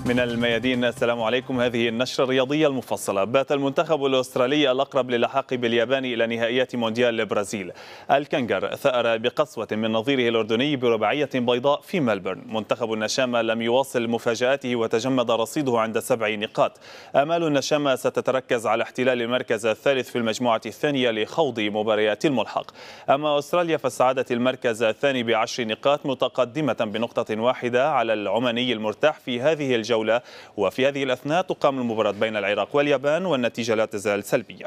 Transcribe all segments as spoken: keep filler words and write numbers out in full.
من الميادين، السلام عليكم. هذه النشرة الرياضية المفصلة. بات المنتخب الأسترالي الأقرب للحاق باليابان إلى نهائيات مونديال البرازيل. الكنغر ثأر بقسوة من نظيره الأردني برباعية بيضاء في ملبورن. منتخب النشامة لم يواصل مفاجآته وتجمد رصيده عند سبع نقاط. آمال النشامة ستتركز على احتلال المركز الثالث في المجموعة الثانية لخوض مباريات الملحق. أما أستراليا فاستعادت المركز الثاني بعشر نقاط متقدمة بنقطة واحدة على العماني المرتاح في هذه الجولة. وفي هذه الأثناء تقام المباراة بين العراق واليابان والنتيجة لا تزال سلبية.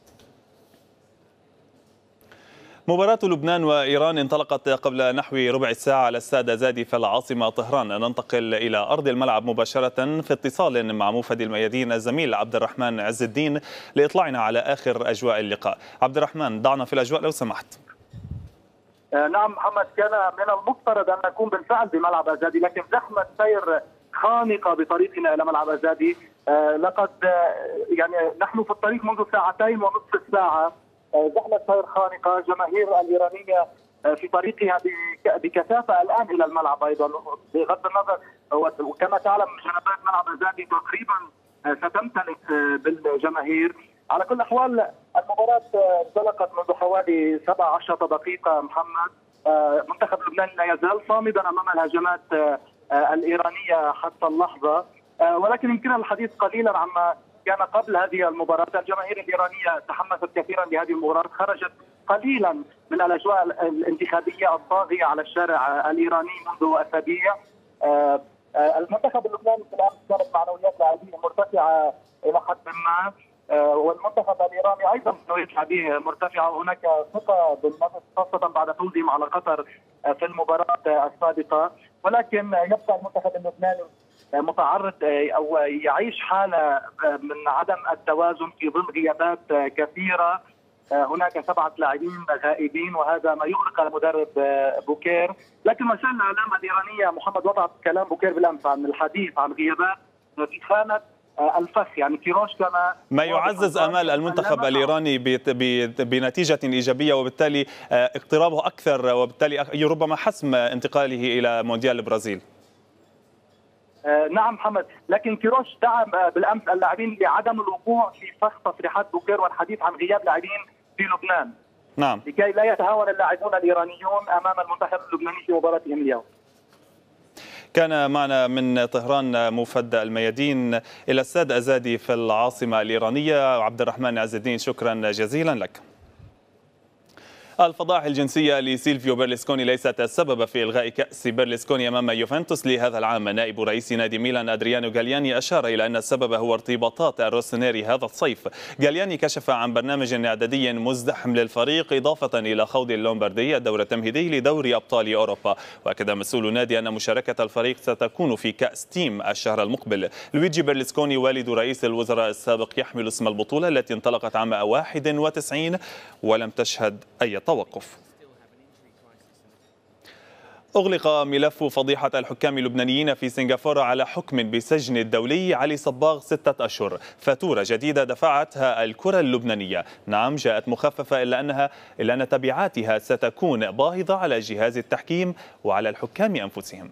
مباراة لبنان وإيران انطلقت قبل نحو ربع ساعة على استاد زادي في العاصمة طهران. ننتقل إلى أرض الملعب مباشرة في اتصال مع موفد الميادين الزميل عبد الرحمن عز الدين لإطلاعنا على آخر أجواء اللقاء. عبد الرحمن، ضعنا في الأجواء لو سمحت. نعم محمد، كان من المفترض أن نكون بالفعل بملعب أزادي، لكن زحمة سير خانقة بطريقنا إلى ملعب أزادي. آه لقد آه يعني نحن في الطريق منذ ساعتين ونصف الساعة. آه زحمة سير خانقة، جماهير الإيرانية آه في طريقها بكثافة الآن إلى الملعب أيضا، بغض النظر. وكما تعلم جنبات ملعب أزادي تقريبا آه ستمتلئ آه بالجماهير. على كل الأحوال المباراة انطلقت منذ حوالي سبع عشرة دقيقة محمد. آه منتخب لبنان لا يزال صامدا أمام الهجمات آه الإيرانية حتى اللحظة، ولكن يمكننا الحديث قليلا عما كان قبل هذه المباراة. الجماهير الإيرانية تحمست كثيرا لهذه المباراة، خرجت قليلا من الأجواء الانتخابية الطاغية على الشارع الإيراني منذ أسابيع. المنتخب اللبناني في الأمس كانت معنويات لاعبيه مرتفعة إلى حد ما، والمنتخب الإيراني أيضا معنويات لاعبيه مرتفعة. هناك ثقة بالنفس خاصة بعد فوزهم على قطر في المباراة السابقة، ولكن يبقى المنتخب اللبناني متعرض او يعيش حاله من عدم التوازن في ظل غيابات كثيره. هناك سبعه لاعبين غائبين، وهذا ما يغرق المدرب بوكير. لكن وسائل الاعلام الايرانيه محمد وضعت كلام بوكير بالامس عن الحديث عن غيابات في خانه الفخ، يعني كيروش كما ما يعزز امال المنتخب الايراني بنتيجه ايجابيه، وبالتالي اقترابه اكثر، وبالتالي ربما حسم انتقاله الى مونديال البرازيل. نعم محمد، لكن كيروش دعم بالامس اللاعبين لعدم الوقوع في فخ تصريحات بوكير والحديث عن غياب لاعبين في لبنان. نعم، لكي لا يتهاون اللاعبون الايرانيون امام المنتخب اللبناني في مباراتهم اليوم. كان معنا من طهران موفد الميادين الى استاد أزادي في العاصمة الإيرانية عبد الرحمن عز الدين، شكرا جزيلا لك. الفضائح الجنسية لسيلفيو بيرلسكوني ليست السبب في إلغاء كأس بيرلسكوني أمام يوفنتوس لهذا العام. نائب رئيس نادي ميلان أدريانو غالياني أشار إلى أن السبب هو ارتباطات روسونيري هذا الصيف. غالياني كشف عن برنامج إعدادي مزدحم للفريق إضافة إلى خوض اللومباردي الدور التمهيدي لدوري أبطال أوروبا. وأكد مسؤول النادي أن مشاركة الفريق ستكون في كأس تيم الشهر المقبل. لويجي بيرلسكوني والد رئيس الوزراء السابق يحمل اسم البطولة التي انطلقت عام واحد وتسعين ولم تشهد أي توقف. أغلق ملف فضيحة الحكام اللبنانيين في سنغافورة على حكم بسجن الدولي علي صباغ ستة أشهر. فاتورة جديدة دفعتها الكرة اللبنانية، نعم جاءت مخففة، إلا أنها إلا أن تبعاتها ستكون باهظة على جهاز التحكيم وعلى الحكام أنفسهم.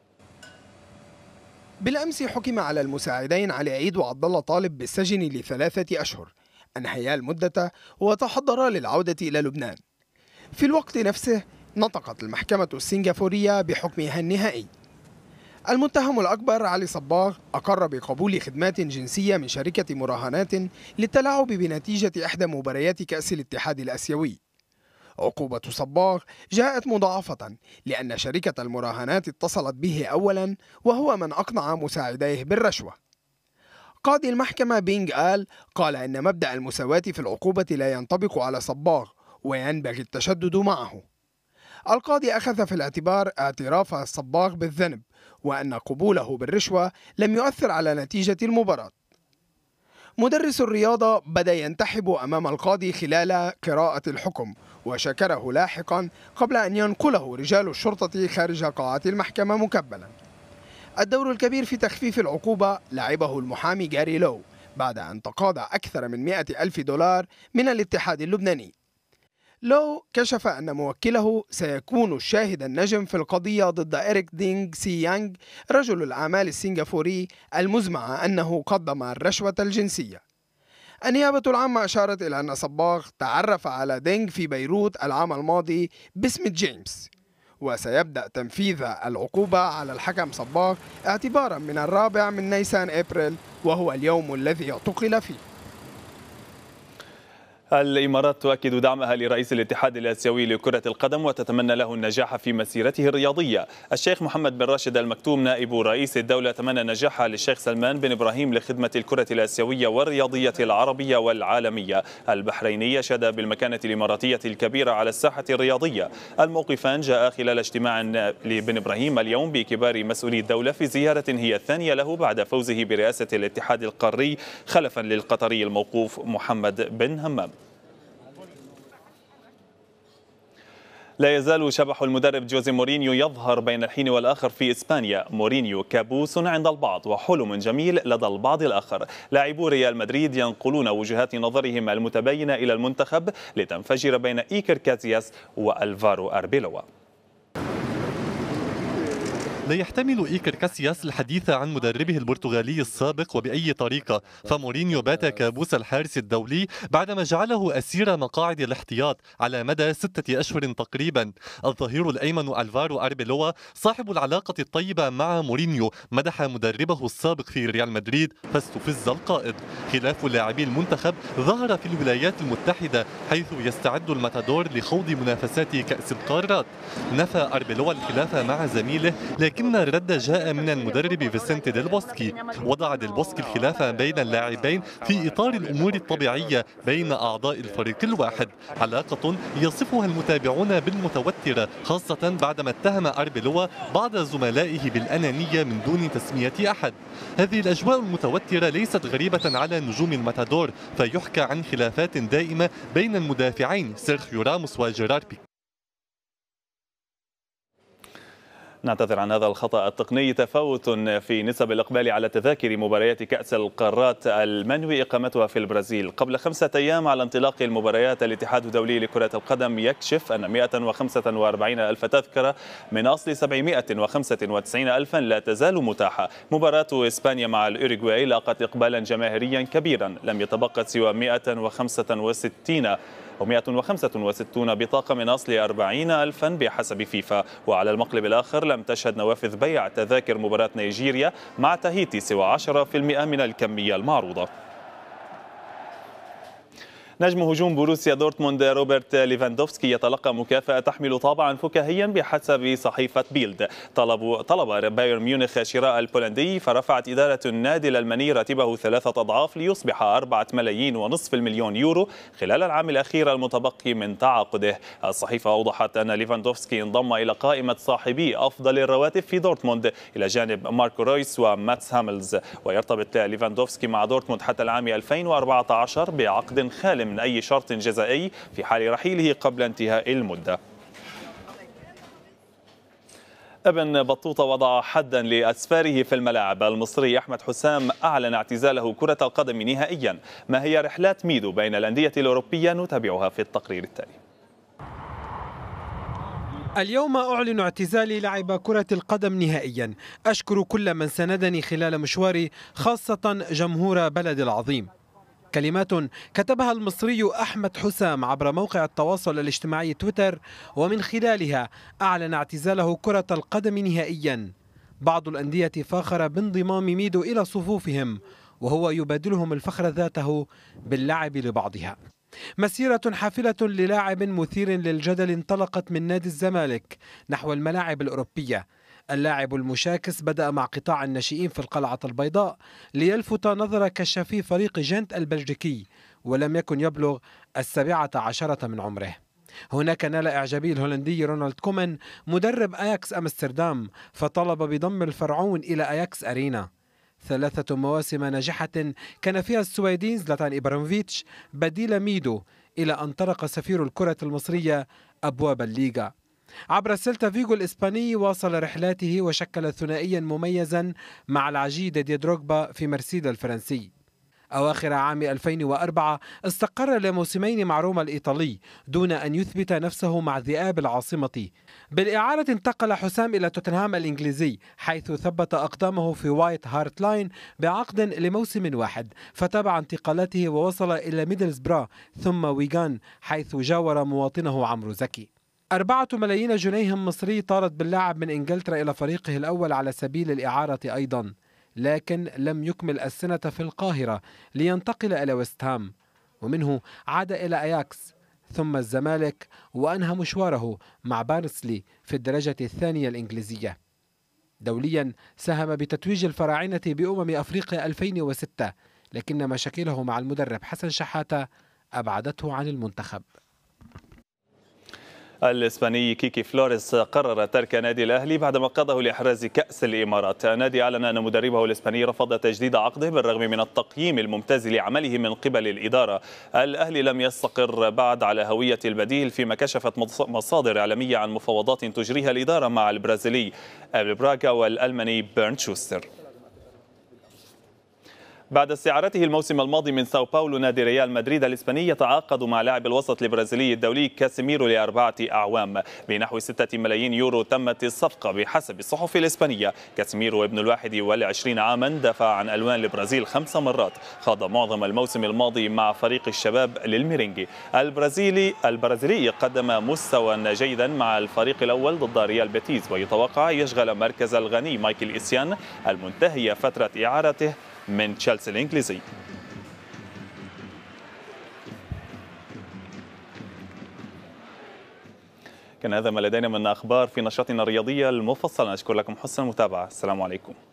بالأمس حكم على المساعدين علي عيد وعبد الله طالب بالسجن لثلاثة أشهر، أنهيا المدة وتحضرا للعودة إلى لبنان. في الوقت نفسه نطقت المحكمة السنغافورية بحكمها النهائي. المتهم الأكبر علي صباغ أقر بقبول خدمات جنسية من شركة مراهنات للتلاعب بنتيجة إحدى مباريات كأس الاتحاد الآسيوي. عقوبة صباغ جاءت مضاعفة لأن شركة المراهنات اتصلت به أولا، وهو من أقنع مساعديه بالرشوة. قاضي المحكمة بينغ آل قال إن مبدأ المساواة في العقوبة لا ينطبق على صباغ وينبغي التشدد معه. القاضي أخذ في الاعتبار اعتراف الصباغ بالذنب، وأن قبوله بالرشوة لم يؤثر على نتيجة المباراة. مدرس الرياضة بدأ ينتحب أمام القاضي خلال قراءة الحكم، وشكره لاحقا قبل أن ينقله رجال الشرطة خارج قاعة المحكمة مكبلا. الدور الكبير في تخفيف العقوبة لعبه المحامي جاري لو بعد أن تقاضى أكثر من مئة ألف دولار من الاتحاد اللبناني. لو كشف أن موكله سيكون الشاهد النجم في القضية ضد إريك دينغ سي يانغ رجل الأعمال السنغافوري المزمع أنه قدم الرشوة الجنسية. النيابة العامة أشارت إلى أن صباغ تعرف على دينغ في بيروت العام الماضي باسم جيمس، وسيبدأ تنفيذ العقوبة على الحكم صباغ اعتبارا من الرابع من نيسان أبريل، وهو اليوم الذي اعتقل فيه. الإمارات تؤكد دعمها لرئيس الاتحاد الآسيوي لكرة القدم وتتمنى له النجاح في مسيرته الرياضية. الشيخ محمد بن راشد المكتوم نائب رئيس الدولة تمنى النجاح للشيخ سلمان بن إبراهيم لخدمة الكرة الآسيوية والرياضية العربية والعالمية. البحريني أشاد بالمكانة الإماراتية الكبيرة على الساحة الرياضية. الموقفان جاء خلال اجتماع لبن إبراهيم اليوم بكبار مسؤولي الدولة في زيارة هي الثانية له بعد فوزه برئاسة الاتحاد القاري خلفا للقطري الموقوف محمد بن همام. لا يزال شبح المدرب جوزي مورينيو يظهر بين الحين والآخر في إسبانيا. مورينيو كابوس عند البعض وحلم جميل لدى البعض الآخر. لاعبو ريال مدريد ينقلون وجهات نظرهم المتباينة إلى المنتخب لتنفجر بين إيكر كاسياس وألفارو أربيلوا. لا يحتمل إيكر كاسياس الحديث عن مدربه البرتغالي السابق وبأي طريقة، فمورينيو بات كابوس الحارس الدولي بعدما جعله أسير مقاعد الاحتياط على مدى ستة أشهر تقريبا. الظهير الأيمن ألفارو أربيلوا صاحب العلاقة الطيبة مع مورينيو مدح مدربه السابق في ريال مدريد فاستفز القائد. خلاف لاعبي المنتخب ظهر في الولايات المتحدة حيث يستعد الماتادور لخوض منافسات كأس القارات. نفى أربيلوا الخلاف مع زميله، لكن الرد جاء من المدرب فيسنتي ديل بوسكي. وضع ديل بوسكي الخلاف بين اللاعبين في إطار الأمور الطبيعية بين أعضاء الفريق الواحد، علاقة يصفها المتابعون بالمتوترة، خاصة بعدما اتهم أربيلوا بعض زملائه بالأنانية من دون تسمية أحد. هذه الأجواء المتوترة ليست غريبة على نجوم الماتادور، فيحكى عن خلافات دائمة بين المدافعين سيرخيو راموس وجيرار بيكي. نعتذر عن هذا الخطأ التقني. تفاوت في نسب الإقبال على تذاكر مباريات كأس القارات المنوي إقامتها في البرازيل. قبل خمسة أيام على انطلاق المباريات الاتحاد الدولي لكرة القدم يكشف أن مئة وخمسة وأربعين ألف تذكرة من أصل سبعمئة وخمسة وتسعين ألفا لا تزال متاحة. مباراة إسبانيا مع الأوروغواي لاقت إقبالا جماهيريا كبيرا، لم يتبقى سوى مئة وخمسة وستين أو مئة وخمسة وستين بطاقة من أصل أربعين ألفا بحسب فيفا. وعلى المقلب الآخر لم تشهد نوافذ بيع تذاكر مباراة نيجيريا مع تاهيتي سوى عشرة بالمئة من الكمية المعروضة. نجم هجوم بوروسيا دورتموند روبرت ليفاندوفسكي يتلقى مكافأة تحمل طابعا فكاهيا بحسب صحيفة بيلد. طلب طلب بايرن ميونخ شراء البولندي، فرفعت إدارة النادي الألماني راتبه ثلاثة أضعاف ليصبح أربعة ملايين ونصف المليون يورو خلال العام الأخير المتبقي من تعاقده. الصحيفة أوضحت أن ليفاندوفسكي انضم إلى قائمة صاحبي أفضل الرواتب في دورتموند إلى جانب ماركو رويس وماتس هاملز. ويرتبط ليفاندوفسكي مع دورتموند حتى العام ألفين وأربعة عشر بعقد خال من أي شرط جزائي في حال رحيله قبل انتهاء المدة. ابن بطوطة وضع حدا لأسفاره في الملاعب. المصري أحمد حسام أعلن اعتزاله كرة القدم نهائيا. ما هي رحلات ميدو بين الأندية الأوروبية؟ نتابعها في التقرير التالي. اليوم أعلن اعتزالي لعب كرة القدم نهائيا. أشكر كل من ساندني خلال مشواري، خاصة جمهور بلد العظيم. كلمات كتبها المصري أحمد حسام عبر موقع التواصل الاجتماعي تويتر، ومن خلالها أعلن اعتزاله كرة القدم نهائيا. بعض الأندية فاخر بانضمام ميدو إلى صفوفهم، وهو يبادلهم الفخر ذاته باللعب لبعضها. مسيرة حافلة للاعب مثير للجدل انطلقت من نادي الزمالك نحو الملاعب الأوروبية. اللاعب المشاكس بدأ مع قطاع الناشئين في القلعة البيضاء ليلفت نظر كشافي فريق جنت البلجيكي، ولم يكن يبلغ السابعة عشرة من عمره. هناك نال إعجابي الهولندي رونالد كومان مدرب أياكس أمستردام، فطلب بضم الفرعون إلى أياكس أرينا. ثلاثة مواسم ناجحة كان فيها السويدين زلاتان إبراهيموفيتش بديل ميدو، إلى أن طرق سفير الكرة المصرية أبواب الليغا. عبر سيلتا فيغو الإسباني واصل رحلاته وشكل ثنائيا مميزا مع العجيد دي دروغبا في مرسيل الفرنسي. أواخر عام ألفين وأربعة استقر لموسمين مع روما الإيطالي دون أن يثبت نفسه مع ذئاب العاصمة. بالإعارة انتقل حسام إلى توتنهام الإنجليزي حيث ثبت أقدامه في وايت هارت لاين بعقد لموسم واحد، فتابع انتقالاته ووصل إلى ميدلزبرا ثم ويغان حيث جاور مواطنه عمرو زكي. أربعة ملايين جنيه مصري طارت باللاعب من إنجلترا إلى فريقه الأول على سبيل الإعارة أيضا، لكن لم يكمل السنة في القاهرة لينتقل إلى ويست هام، ومنه عاد إلى أياكس ثم الزمالك، وأنهى مشواره مع بارنسلي في الدرجة الثانية الإنجليزية. دوليا ساهم بتتويج الفراعنة بأمم أفريقيا ألفين وستة، لكن مشاكله مع المدرب حسن شحاتة أبعدته عن المنتخب. الإسباني كيكي فلوريس قرر ترك نادي الأهلي بعدما قاده لإحراز كأس الإمارات. النادي أعلن أن مدربه الإسباني رفض تجديد عقده بالرغم من التقييم الممتاز لعمله من قبل الإدارة. الأهلي لم يستقر بعد على هوية البديل، فيما كشفت مصادر إعلامية عن مفاوضات تجريها الإدارة مع البرازيلي براغا والألماني بيرن شوستر. بعد استعارته الموسم الماضي من ساو باولو، نادي ريال مدريد الإسباني يتعاقد مع لاعب الوسط البرازيلي الدولي كاسيميرو لأربعة أعوام بنحو ستة ملايين يورو. تمت الصفقة بحسب الصحف الإسبانية. كاسيميرو ابن الواحد والعشرين عاما دافع عن ألوان البرازيل خمس مرات، خاض معظم الموسم الماضي مع فريق الشباب للميرينجي. البرازيلي البرازيلي قدم مستوى جيدا مع الفريق الأول ضد ريال بيتيز، ويتوقع يشغل مركز الغني مايكل إيسيان المنتهية فترة إعارته من تشيلسي الإنجليزي. كان هذا ما لدينا من أخبار في نشاطنا الرياضية المفصل. أشكر لكم حسن المتابعة. السلام عليكم.